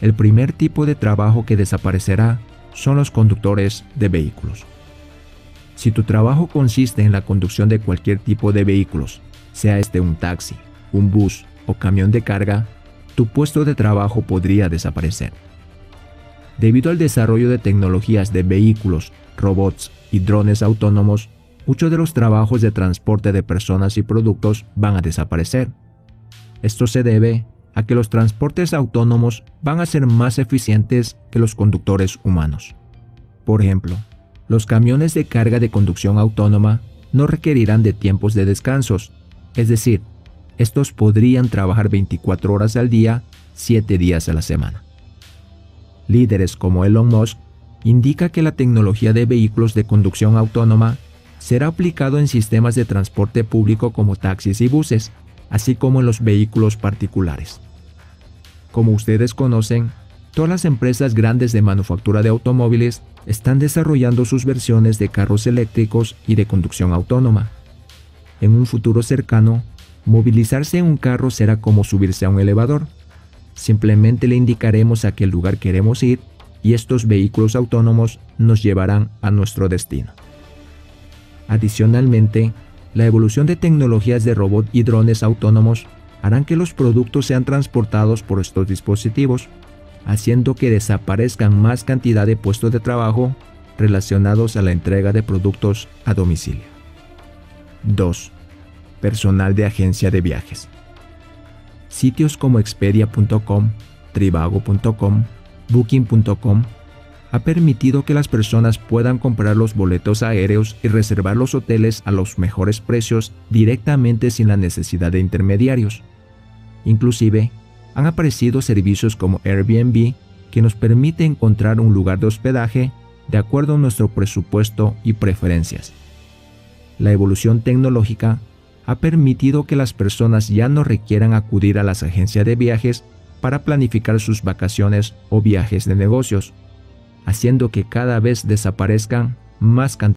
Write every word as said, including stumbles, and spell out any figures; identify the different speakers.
Speaker 1: El primer tipo de trabajo que desaparecerá son los conductores de vehículos. Si tu trabajo consiste en la conducción de cualquier tipo de vehículos, sea este un taxi, un bus o camión de carga, tu puesto de trabajo podría desaparecer. Debido al desarrollo de tecnologías de vehículos, robots y drones autónomos, muchos de los trabajos de transporte de personas y productos van a desaparecer. Esto se debe a que los transportes autónomos van a ser más eficientes que los conductores humanos. Por ejemplo, los camiones de carga de conducción autónoma no requerirán de tiempos de descansos, es decir, estos podrían trabajar veinticuatro horas al día, siete días a la semana. Líderes como Elon Musk indica que la tecnología de vehículos de conducción autónoma será aplicado en sistemas de transporte público como taxis y buses, así como en los vehículos particulares. Como ustedes conocen, todas las empresas grandes de manufactura de automóviles están desarrollando sus versiones de carros eléctricos y de conducción autónoma. En un futuro cercano, movilizarse en un carro será como subirse a un elevador. Simplemente le indicaremos a qué lugar queremos ir y estos vehículos autónomos nos llevarán a nuestro destino. Adicionalmente, la evolución de tecnologías de robot y drones autónomos harán que los productos sean transportados por estos dispositivos, haciendo que desaparezcan más cantidad de puestos de trabajo relacionados a la entrega de productos a domicilio. dos. Personal de agencia de viajes. Sitios como Expedia punto com, Trivago punto com, Booking punto com ha permitido que las personas puedan comprar los boletos aéreos y reservar los hoteles a los mejores precios directamente sin la necesidad de intermediarios. Inclusive, han aparecido servicios como Airbnb que nos permite encontrar un lugar de hospedaje de acuerdo a nuestro presupuesto y preferencias. La evolución tecnológica ha permitido que las personas ya no requieran acudir a las agencias de viajes para planificar sus vacaciones o viajes de negocios, haciendo que cada vez desaparezcan más cantidad